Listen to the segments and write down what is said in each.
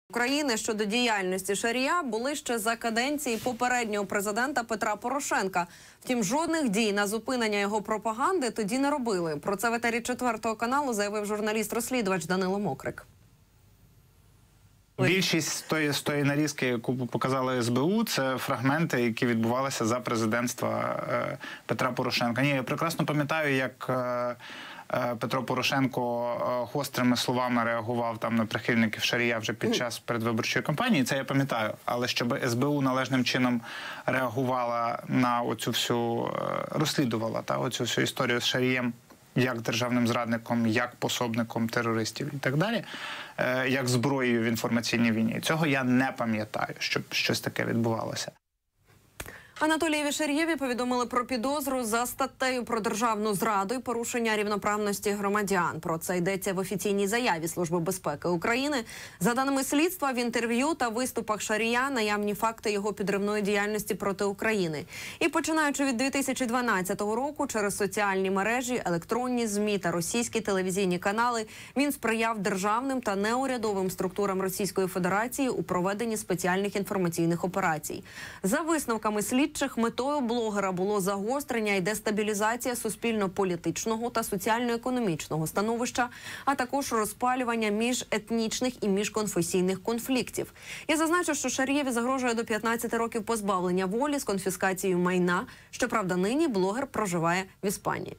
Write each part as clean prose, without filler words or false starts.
України щодо діяльності Шарія були ще за каденції попереднього президента Петра Порошенка. Втім, жодних дій на зупинення його пропаганди тоді не робили. Про це в етері 4-го каналу заявив журналіст-розслідувач Данило Мокрик. Більшість з тої нарізки, яку показали СБУ, це фрагменти, які відбувалися за президентства Петра Порошенка. Ні, я прекрасно пам'ятаю, як Петро Порошенко гострими словами реагував там на прихильників Шарія вже під час передвиборчої кампанії. Це я пам'ятаю. Але щоб СБУ належним чином реагувала на оцю всю, розслідувала оцю всю історію з Шарієм, як державним зрадником, як пособником терористів і так далі, як зброєю в інформаційній війні. Цього я не пам'ятаю, щоб щось таке відбувалося. Анатолієві Шарієві повідомили про підозру за статтею про державну зраду і порушення рівноправності громадян. Про це йдеться в офіційній заяві Служби безпеки України. За даними слідства, в інтерв'ю та виступах Шарія наявні факти його підривної діяльності проти України. І починаючи від 2012 року, через соціальні мережі, електронні ЗМІ та російські телевізійні канали він сприяв державним та неурядовим структурам Російської Федерації у проведенні спеціальних інформаційних операцій. За висновками слідчих, метою блогера було загострення і дестабілізація суспільно-політичного та соціально-економічного становища, а також розпалювання міжетнічних і міжконфесійних конфліктів. Я зазначу, що Шарієві загрожує до 15 років позбавлення волі з конфіскацією майна. Щоправда, нині блогер проживає в Іспанії.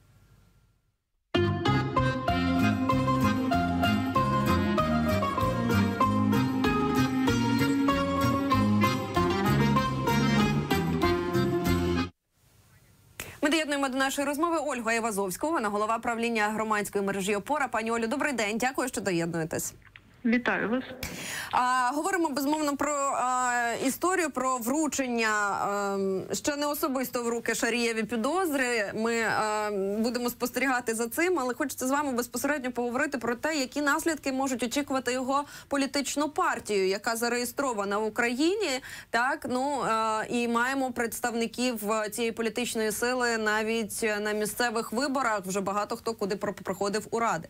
Ми доєднуємо до нашої розмови Ольгу Айвазовську, вона голова правління громадської мережі «Опора». Пані Олю, добрий день. Дякую, що доєднуєтесь. Вітаю вас. Говоримо, безумовно, про історію, про вручення ще не особисто в руки Шарієві підозри. Ми будемо спостерігати за цим, але хочеться з вами безпосередньо поговорити про те, які наслідки можуть очікувати його політичну партію, яка зареєстрована в Україні. Так, і маємо представників цієї політичної сили навіть на місцевих виборах. Вже багато хто куди проходив у ради.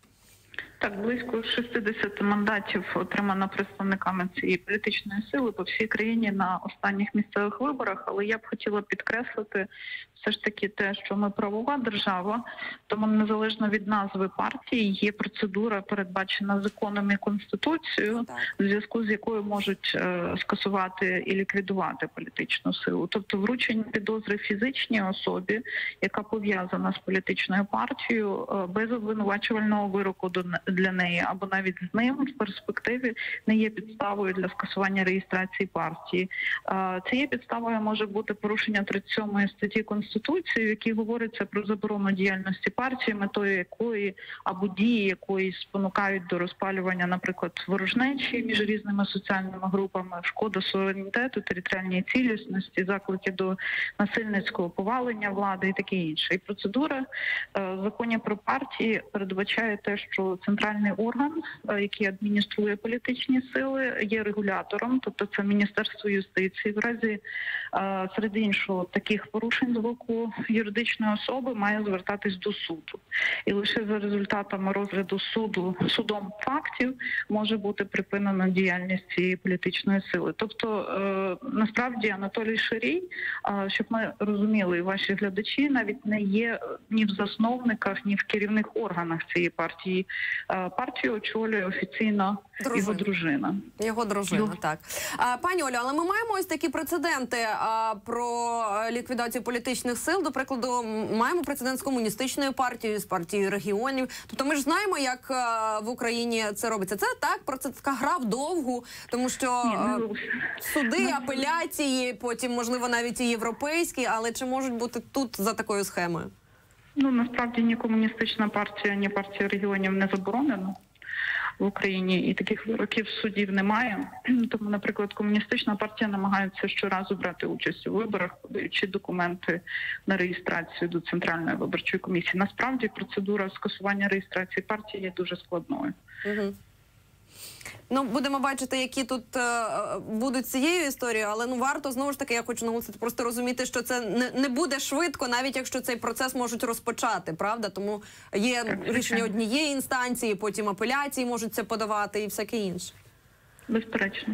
Так, близько 60 мандатів отримано представниками цієї політичної сили по всій країні на останніх місцевих виборах, але я б хотіла підкреслити все ж таки те, що ми правова держава, тому незалежно від назви партії є процедура, передбачена законом і Конституцією, в зв'язку з якою можуть скасувати і ліквідувати політичну силу. Тобто вручення підозри фізичній особі, яка пов'язана з політичною партією, без обвинувачувального вироку для неї, або навіть з ним в перспективі не є підставою для скасування реєстрації партії. Цією підставою може бути порушення 37 статті Конституції, в якій говориться про заборону діяльності партії, метою якої або дії якої спонукають до розпалювання, наприклад, ворожнечі між різними соціальними групами, шкода суверенітету, територіальній цілісності, заклики до насильницького повалення влади і таке інше. І процедура в законі про партії передбачає те, що центральний орган, який адмініструє політичні сили, є регулятором, тобто це Міністерство юстиції. В разі, серед іншого, таких порушень з боку юридичної особи має звертатись до суду. І лише за результатами розгляду судом фактів може бути припинена діяльність цієї політичної сили. Тобто, насправді, Анатолій Шарій, щоб ми розуміли, і ваші глядачі, навіть не є ні в засновниках, ні в керівних органах цієї партії. Партію очолює офіційно його дружина. Його дружина, так. Пані Олю, але ми маємо ось такі прецеденти про ліквідацію політичних сил. До прикладу, маємо прецедент з комуністичною партією, з партією регіонів. Тобто ми ж знаємо, як в Україні це робиться. Це так, про це така гра вдовгу, тому що суди, апеляції, потім, можливо, навіть і європейські, але чи можуть бути тут за такою схемою? Насправді ні комуністична партія, ні партія регіонів не заборонена в Україні, і таких вироків судів немає. Тому, наприклад, комуністична партія намагається щоразу брати участь у виборах, подаючи документи на реєстрацію до Центральної виборчої комісії. Насправді процедура скасування реєстрації партії є дуже складною. Будемо бачити, які тут будуть цією історією, але варто, знову ж таки, я хочу наголосити, просто розуміти, що це не буде швидко, навіть якщо цей процес можуть розпочати, правда? Тому є рішення однієї інстанції, потім апеляції можуть це подавати і всяке інше. Безперечно.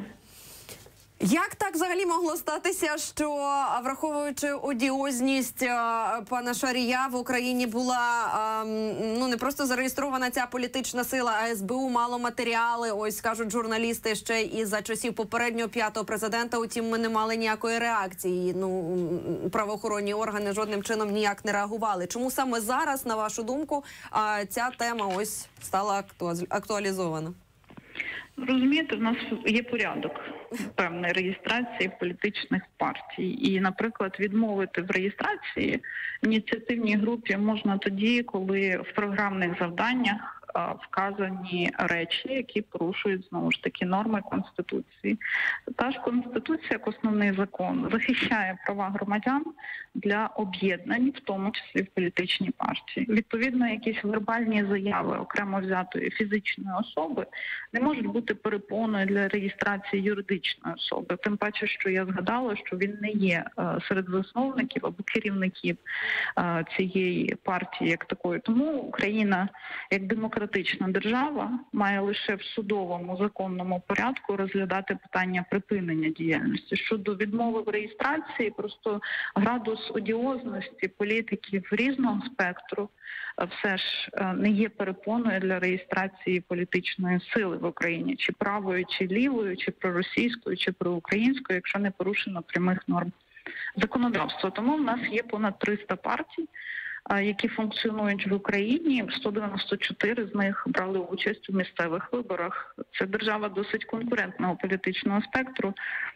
Як так взагалі могло статися, що, враховуючи одіозність пана Шарія, в Україні була не просто зареєстрована ця політична сила, а СБУ мало матеріали, ось кажуть журналісти, ще і за часів попереднього 5-го президента, утім ми не мали ніякої реакції, правоохоронні органи жодним чином ніяк не реагували. Чому саме зараз, на вашу думку, ця тема ось стала актуалізована? Розумієте, в нас є порядок певної реєстрації політичних партій. І, наприклад, відмовити в реєстрації ініціативній групі можна тоді, коли в програмних завданнях вказані речі, які порушують, знову ж таки, норми Конституції. Та ж Конституція, як основний закон, захищає права громадян для об'єднань, в тому числі в політичній партії. Відповідно, якісь вербальні заяви окремо взятої фізичної особи не можуть бути перепоною для реєстрації юридичної особи. Тим паче, що я згадала, що він не є серед засновників або керівників цієї партії як такої. Тому Україна, як демократична держава, має лише в судовому законному порядку розглядати питання припинення діяльності. Щодо відмови в реєстрації, просто градус одіозності політиків різного спектру все ж не є перепоною для реєстрації політичної сили в Україні, чи правої, чи лівої, чи проросійської, чи проукраїнської, якщо не порушено прямих норм законодавства. Тому в нас є понад 300 партій, які функціонують в Україні. 194 з них брали участь у місцевих виборах. Це держава досить конкурентного політичного спектру,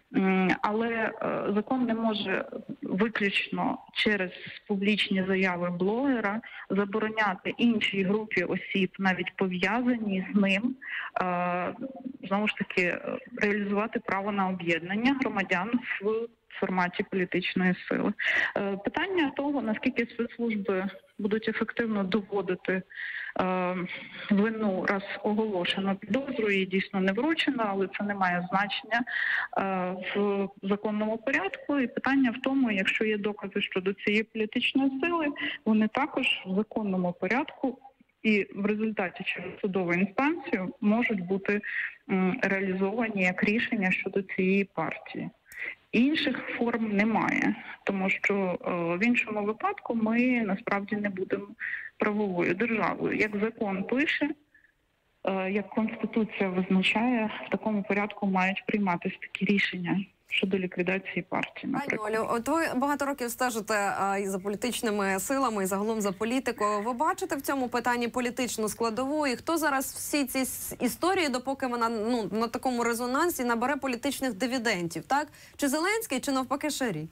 але закон не може виключно через публічні заяви блогера забороняти іншій групі осіб, навіть пов'язані з ним, знову ж таки, реалізувати право на об'єднання громадян в форматі політичної сили. Питання того, наскільки спецслужби будуть ефективно доводити вину, раз оголошено підозру, її дійсно не вручено, але це не має значення в законному порядку. І питання в тому, якщо є докази щодо цієї політичної сили, вони також в законному порядку і в результаті через судову інстанцію можуть бути реалізовані як рішення щодо цієї партії. Інших форм немає, тому що в іншому випадку ми насправді не будемо правовою державою. Як закон пише, як Конституція визначає, в такому порядку мають прийматися такі рішення щодо ліквідації партії, наприклад. Пані Олю, от ви багато років стежите і за політичними силами, і загалом за політикою. Ви бачите в цьому питанні політичну складову? І хто зараз всі ці історії, допоки вона на такому резонансі, набере політичних дивідендів, так? Чи Зеленський, чи навпаки Шарій?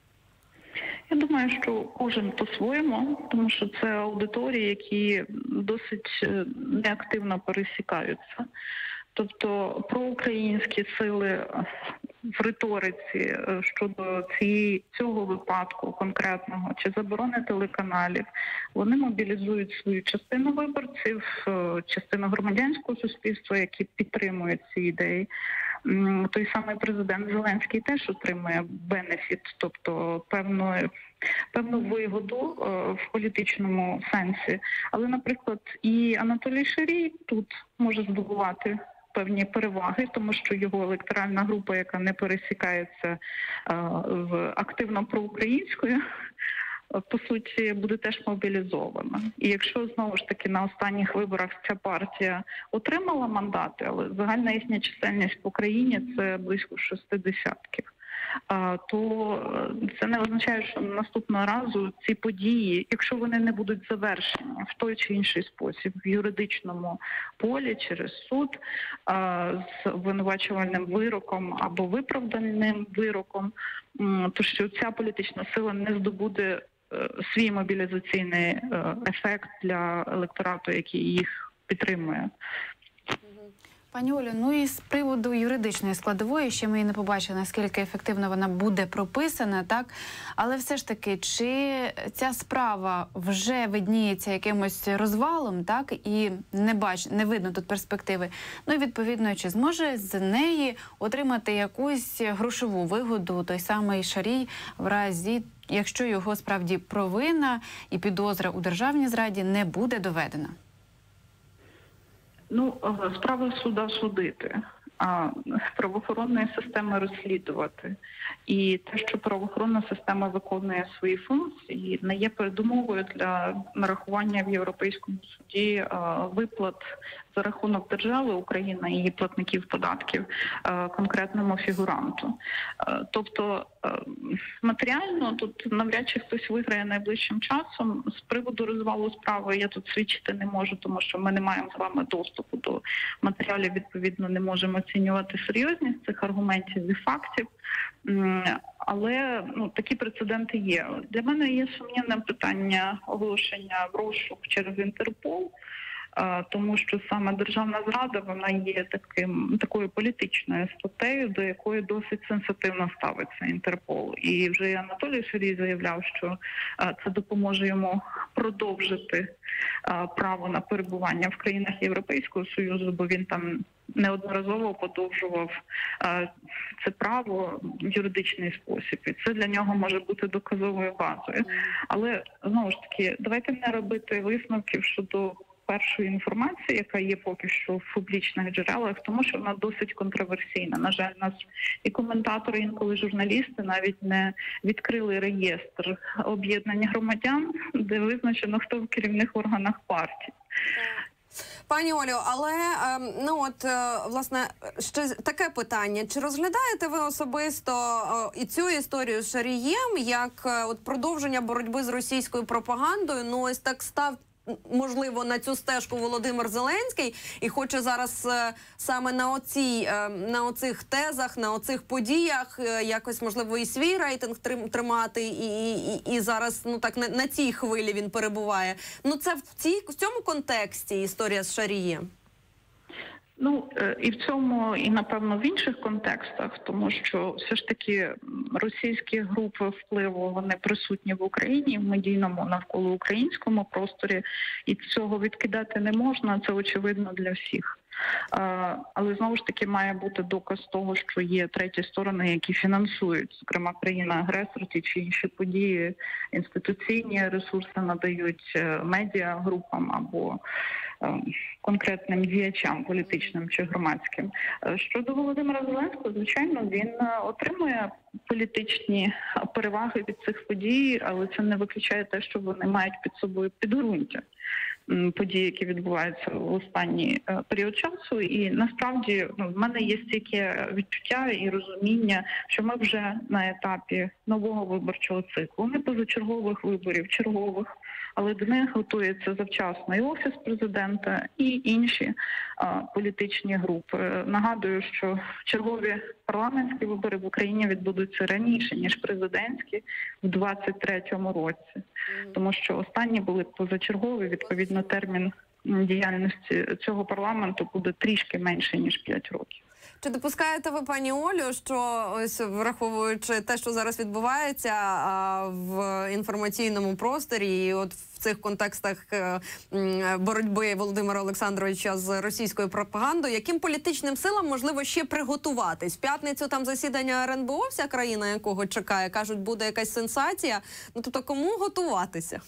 Я думаю, що кожен по-своєму, тому що це аудиторії, які досить неактивно пересікаються. Тобто проукраїнські сили в риториці щодо цього випадку конкретного чи заборони телеканалів, вони мобілізують свою частину виборців, частину громадянського суспільства, які підтримують ці ідеї. Той самий президент Зеленський теж отримує бенефіт, тобто певну вигоду в політичному сенсі. Але, наприклад, і Анатолій Шарій тут може здобувати певні переваги, тому що його електоральна група, яка не пересікається в активно проукраїнською, по суті, буде теж мобілізована. І якщо, знову ж таки, на останніх виборах ця партія отримала мандати, але загальна їхня чисельність по країні – це близько 60, то це не означає, що наступного разу ці події, якщо вони не будуть завершені в той чи інший спосіб, в юридичному полі, через суд, з обвинувачувальним вироком або виправданим вироком, то що ця політична сила не здобуде свій мобілізаційний ефект для електорату, який їх підтримує. Пані Олю, і з приводу юридичної складової, ще ми і не побачили, наскільки ефективно вона буде прописана, так? Але все ж таки, чи ця справа вже видніється якимось розвалом, так? І не видно тут перспективи. І відповідно, чи зможе з неї отримати якусь грошову вигоду той самий Шарій в разі, якщо його справді провина і підозра у державній зраді не буде доведена? Справа суда судити. правоохоронної системи розслідувати. І те, що правоохоронна система виконує свої функції, не є передумовою для нарахування в Європейському суді виплат за рахунок держави Україна і її платників податків конкретному фігуранту. Тобто матеріально тут навряд чи хтось виграє найближчим часом. З приводу розвалу справи я тут свідчити не можу, тому що ми не маємо з вами доступу до матеріалів, відповідно не можемо оцінювати серйозність цих аргументів і фактів. Але такі прецеденти є. Для мене є сумнівним питання оголошення в розшук через Інтерпол, тому що саме державна зрада, вона є такою політичною статтею, до якої досить сенситивно ставиться Інтерпол. І вже Анатолій Шарій заявляв, що це допоможе йому продовжити право на перебування в країнах Європейського Союзу, бо він там неодноразово подовжував це право в юридичний спосіб. І це для нього може бути доказовою базою. Але, знову ж таки, давайте не робити висновків щодо першої інформації, яка є поки що в публічних джерелах, тому що вона досить контроверсійна. На жаль, нас і коментатори, інколи журналісти навіть не відкрили реєстр об'єднань громадян, де визначено, хто в керівних органах партії. Пані Олю, але власне ще таке питання: чи розглядаєте ви особисто і цю історію з Шарієм як продовження боротьби з російською пропагандою? Ось так став можливо на цю стежку Володимир Зеленський і хоче зараз саме на оцих тезах, на оцих подіях якось можливо і свій рейтинг тримати, і зараз на цій хвилі він перебуває. Це в цьому контексті історія з Шарієм. І в цьому, і, напевно, в інших контекстах, тому що все ж таки російські групи впливу, вони присутні в Україні, в медійному навколо українському просторі, і цього відкидати не можна, це очевидно для всіх. Але, знову ж таки, має бути доказ того, що є треті сторони, які фінансують, зокрема, країна-агресор, ті чи інші події, інституційні ресурси надають медіагрупам або конкретним діячам політичним чи громадським. Щодо Володимира Зеленського, звичайно, він отримує політичні переваги від цих подій, але це не виключає те, що вони мають під собою підґрунтя події, які відбуваються в останній період часу. І насправді в мене є стільки відчуття і розуміння, що ми вже на етапі нового виборчого циклу, не позачергових виборів, чергових, але до них готується завчасно і Офіс президента, і інші політичні групи. Нагадую, що чергові парламентські вибори в Україні відбудуться раніше, ніж президентські, в 2023 році. Тому що останні були позачергові, відповідно, термін діяльності цього парламенту буде трішки менше, ніж 5 років. Чи допускаєте ви, пані Олю, що ось враховуючи те, що зараз відбувається в інформаційному просторі, і от в цих контекстах боротьби Володимира Олександровича з російською пропагандою, яким політичним силам можливо ще приготуватись? В п'ятницю там засідання РНБО, вся країна якого чекає, кажуть, буде якась сенсація. Тобто кому готуватися?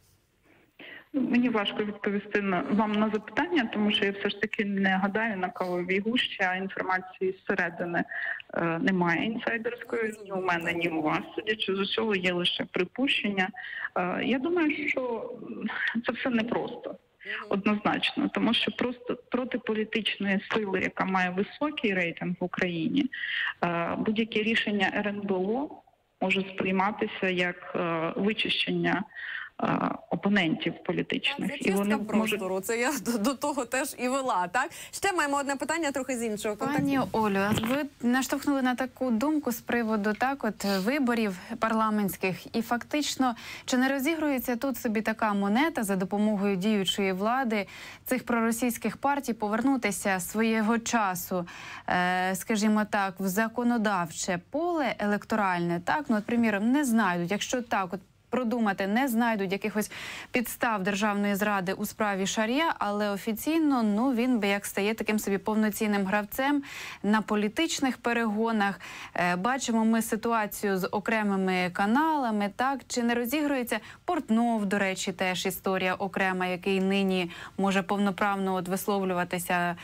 Мені важко відповісти вам на запитання, тому що я все ж таки не гадаю на кавовій гущі, а інформації зсередини немає інсайдерської ні у мене, ні у вас. Судячи з усього, є лише припущення. Я думаю, що це все непросто, однозначно, тому що просто проти політичної сили, яка має високий рейтинг в Україні, будь-яке рішення РНБО може сприйматися як вичищення опонентів політичних. Це чистка простору. Це я до того теж і вела, так? Ще маємо одне питання трохи з іншого контексту. Пані Олю, ви наштовхнули на таку думку з приводу виборів парламентських. І фактично, чи не розігрується тут собі така монета за допомогою діючої влади цих проросійських партій повернутися свого часу, скажімо так, в законодавче поле електоральне, так? Приміром, не знайдуть, якщо так, продумати, не знайдуть якихось підстав державної зради у справі Шарія, але офіційно, ну, він би як стає таким собі повноцінним гравцем на політичних перегонах. Бачимо ми ситуацію з окремими каналами, так? Чи не розігрується Портнов, до речі, теж історія окрема, який нині може повноправно висловлюватися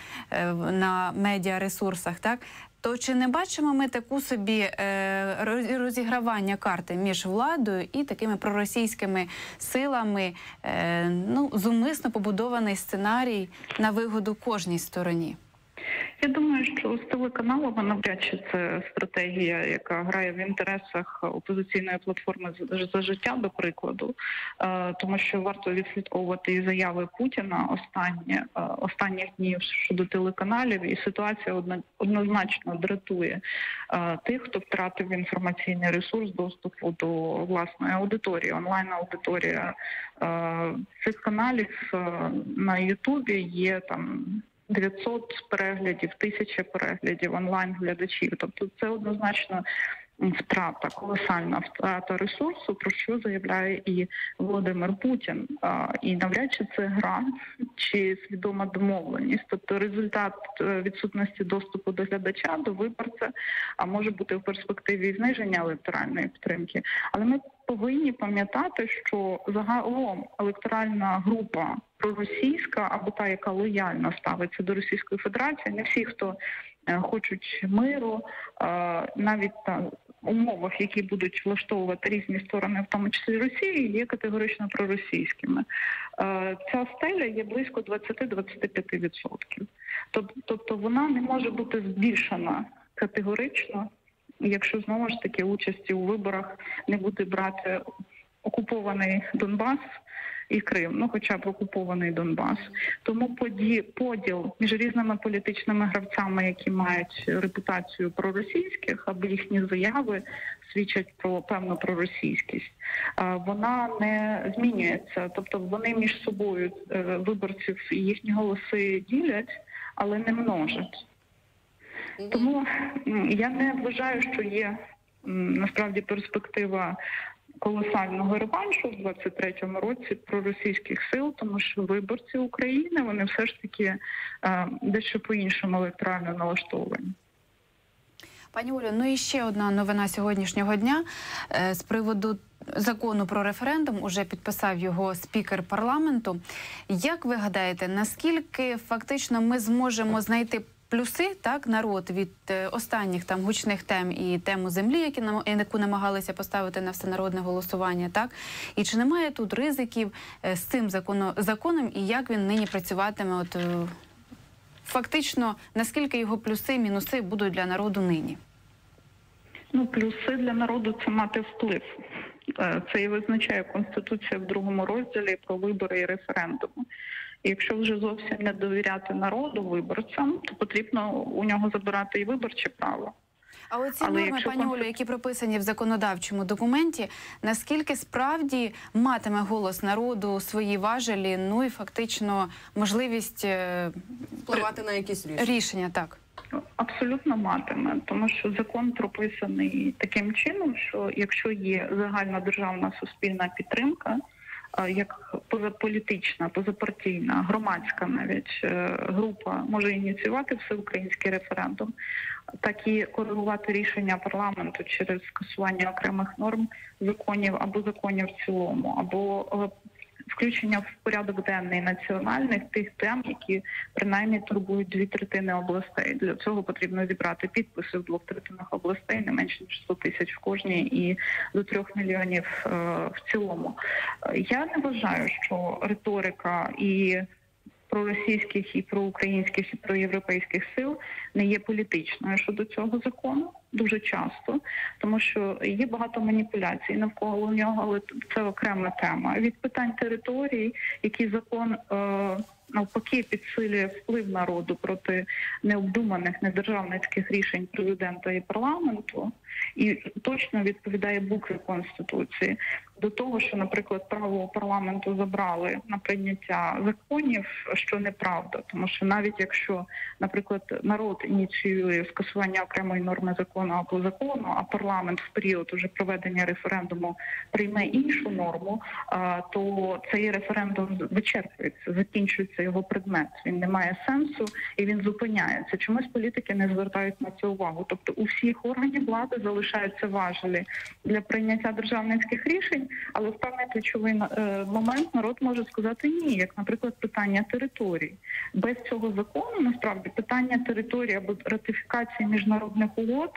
на медіаресурсах, так? То чи не бачимо ми таку собі розігравання карти між владою і такими проросійськими силами, ну, зумисно побудований сценарій на вигоду кожній стороні? Я думаю, що з телеканалами навряд чи це стратегія, яка грає в інтересах опозиційної платформи «За життя», до прикладу, тому що варто відслідковувати і заяви Путіна останніх днів щодо телеканалів, і ситуація однозначно дратує тих, хто втратив інформаційний ресурс доступу до власної аудиторії, онлайн-аудиторія цих каналів на Ютубі є там 900 переглядів, 1000 переглядів онлайн-глядачів. Тобто це однозначно втрата, колосальна втрата ресурсу, про що заявляє і Володимир Путін. І навряд чи це гра чи свідома домовленість. Тобто результат відсутності доступу до глядача, до виборця, а може бути в перспективі зниження електоральної підтримки. Але ми повинні пам'ятати, що загалом електоральна група проросійська або та, яка лояльно ставиться до Російської Федерації, не всі, хто хочуть миру, навіть на умовах, які будуть влаштовувати різні сторони, в тому числі Росії, є категорично проросійськими. Ця стеля є близько 20-25%. Тобто вона не може бути збільшена категорично, якщо знову ж таки участі у виборах не буде брати окупований Донбас і Крим, ну хоча б окупований Донбас. Тому поділ між різними політичними гравцями, які мають репутацію проросійських, або їхні заяви свідчать про певну проросійськість, вона не змінюється. Тобто вони між собою виборців і їхні голоси ділять, але не множать. Тому я не вважаю, що є насправді перспектива колосального реваншу в 23-му році проросійських сил, тому що виборці України, вони все ж таки дещо по-іншому електорально налаштовані. Пані Олю, ну і ще одна новина сьогоднішнього дня з приводу закону про референдум. Уже підписав його спікер парламенту. Як ви гадаєте, наскільки фактично ми зможемо знайти плюси, так, народ від останніх там гучних тем і тему землі, яку намагалися поставити на всенародне голосування, так? І чи немає тут ризиків з цим законом і як він нині працюватиме? Фактично, наскільки його плюси, мінуси будуть для народу нині? Ну, плюси для народу – це мати вплив. Це і визначає Конституція в 2-му розділі про вибори і референдуми. І якщо вже зовсім не довіряти народу, виборцям, то потрібно у нього забирати і виборче право. А оці норми, пані Олю, які прописані в законодавчому документі, наскільки справді матиме голос народу свої важелі, ну і фактично можливість впливати на якісь рішення, так? Абсолютно матиме, тому що закон прописаний таким чином, що якщо є загальнодержавна суспільна підтримка, як позаполітична, позапартійна, громадська навіть група може ініціювати всеукраїнський референдум, так і коригувати рішення парламенту через скасування окремих норм законів або законів в цілому, або включення в порядок денний національних тих тем, які принаймні турбують 2/3 областей. Для цього потрібно зібрати підписи в 2/3 областей, не менше ніж 100 тисяч в кожній і до 3 мільйонів в цілому. Я не вважаю, що риторика і проросійських, і проукраїнських, і проєвропейських сил не є політичною щодо цього закону. Дуже часто, тому що є багато маніпуляцій навколо нього, але це окрема тема. Від питань територій, які закон навпаки підсилює вплив народу проти необдуманих недержавницьких рішень президента і парламенту, і точно відповідає букві Конституції. До того, що, наприклад, право парламенту забрали на прийняття законів, що неправда. Тому що навіть якщо, наприклад, народ ініціює скасування окремої норми закону або закону, а парламент в період уже проведення референдуму прийме іншу норму, то цей референдум вичерпується, закінчується його предмет. Він не має сенсу і він зупиняється. Чомусь політики не звертають на це увагу. Тобто у всіх органів влади залишаються важелі для прийняття державницьких рішень, але в певний ключовий момент народ може сказати ні, як, наприклад, питання територій. Без цього закону, насправді, питання території або ратифікації міжнародних угод,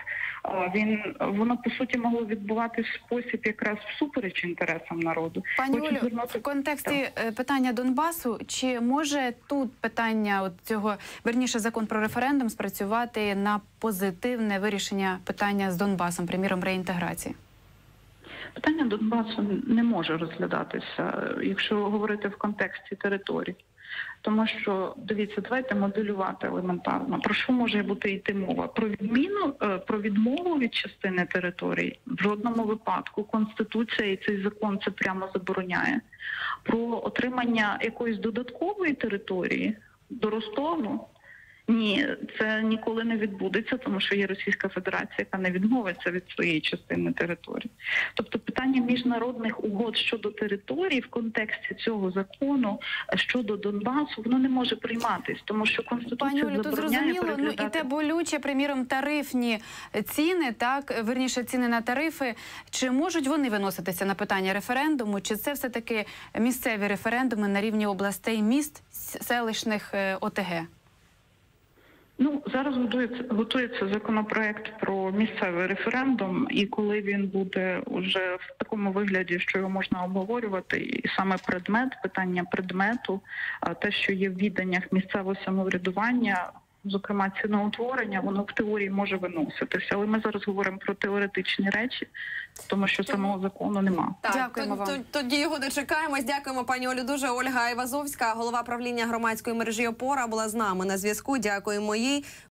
воно, по суті, могло відбуватись в спосіб якраз всупереч інтересам народу. Пані Олю, в контексті питання Донбасу, чи може тут питання цього, верніше, закон про референдум спрацювати на позитивне вирішення питання з Донбасом, приміром, реінтеграції? Питання Донбасу не може розглядатися, якщо говорити в контексті територій. Тому що, дивіться, давайте моделювати елементарно. Про що може бути йти мова? Про відмову від частини територій в жодному випадку. Конституція і цей закон це прямо забороняє. Про отримання якоїсь додаткової території до Ростову? Ні, це ніколи не відбудеться, тому що є Російська Федерація, яка не відмовиться від своєї частини території. Тобто питання міжнародних угод щодо території в контексті цього закону щодо Донбасу, воно не може прийматись, тому що Конституція забороняє переглядати... Пані Олю, тут зрозуміло, і те болюче, приміром, тарифні ціни, так, верніше, ціни на тарифи, чи можуть вони виноситися на питання референдуму, чи це все-таки місцеві референдуми на рівні областей, міст, селищних ОТГ? Зараз готується законопроект про місцевий референдум, і коли він буде вже в такому вигляді, що його можна обговорювати, і саме питання предмету, те, що є в відданнях місцевого самоврядування, зокрема ціноутворення, воно в теорії може виноситися. Але ми зараз говоримо про теоретичні речі, тому що самого закону нема. Так, дякуємо вам. Тоді його дочекаємось. Дякуємо, пані Олю, дуже. Ольга Айвазовська, голова правління громадської мережі «Опора», була з нами на зв'язку. Дякуємо їй.